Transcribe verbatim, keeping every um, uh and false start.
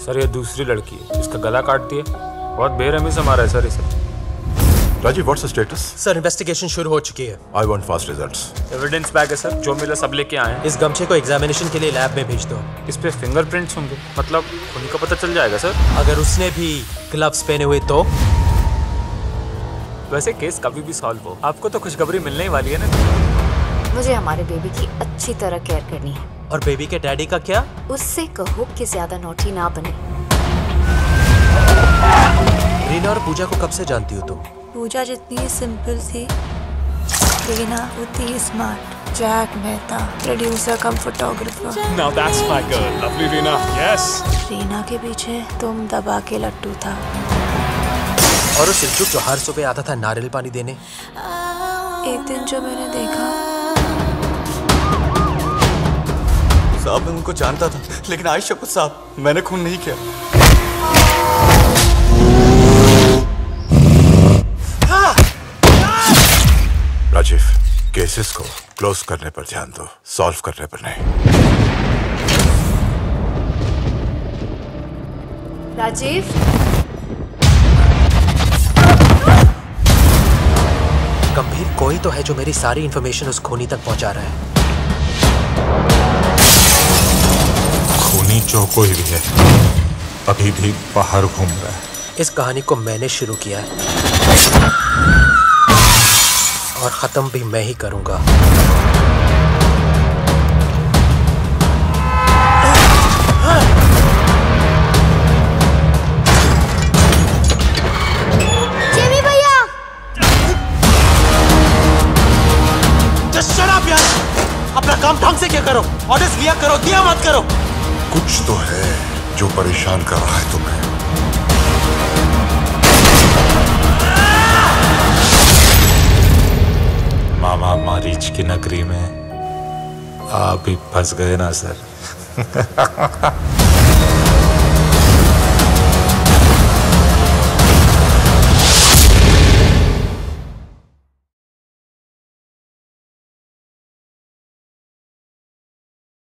Sir ये दूसरी लड़की है, इसका गला काट दिया, बहुत बेरहमी से मारा है सर इसे। Rajiv, what's the status? Sir investigation शुरू हो चुकी है। I want fast results. Evidence bag है सर, जो मिला सब लेके आए हैं। इस गमछे को एग्जामिनेशन के लिए लैब में भेज दो। इस पे फिंगरप्रिंट्स होंगे, मतलब उन्हीं का पता चल जाएगा सर। अगर उसने भी ग्लव्स पहने हुए तो? वैसे केस कभी भी सॉल्व हो, आपको तो खुशखबरी मिलने ही वाली है ना। मुझे हमारे बेबी की अच्छी तरह केयर करनी है। और बेबी के डैडी का क्या? उससे कहो कि ज्यादा नोटी ना बने। रीना और पूजा को कब से जानती हो तुम? पूजा जितनी सिंपल थी, रीना उतनी ही smart. Jack Mehta, producer cum photographer. Now that's my girl, lovely Reena. Yes. Reena के पीछे तुम दबा के लट्टू था। और उस सिलचुक जो हर सुबह आता था नारियल पानी देने। एक दिन जो मैंने देखा। साहब मैं उनको जानता था, लेकिन आई शपथ साहब मैंने खून नहीं किया। राजीव, केसेस को क्लोज करने पर ध्यान दो, सॉल्व करने पर नहीं। राजीव, गंभीर कोई तो है जो मेरी सारी इंफॉर्मेशन उस खूनी तक पहुंचा रहा है। खूनी जो कोई भी है, अभी भी बाहर घूम रहा है। इस कहानी को मैंने शुरू किया है और खत्म भी मैं ही करूंगा। जेमी भैया! Just shut up यार! अपना काम ढंग से क्या करो, ऑर्डर्स लिया करो, दिया मत करो। कुछ तो है जो परेशान कर रहा है तुम्हें। मामा मारीच की नगरी में आप भी फंस गए ना सर।